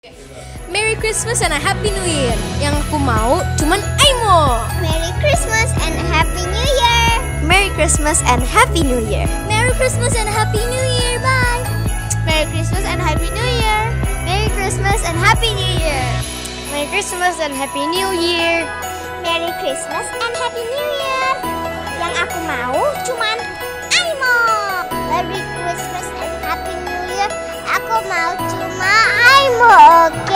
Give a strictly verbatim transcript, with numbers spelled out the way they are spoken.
Merry Christmas and a Happy New Year. Yang aku mau cuman Imoo. Merry Christmas and Happy New Year. Merry Christmas and Happy New Year. Merry Christmas and Happy New Year. Bye. Merry Christmas and Happy New Year. Merry Christmas and Happy New Year. Merry Christmas and Happy New Year. Merry Christmas and Happy New Year. Yang aku mau cuman Imoo. Merry Christmas and Happy New Year. Aku mau cuma Imoo. Oke.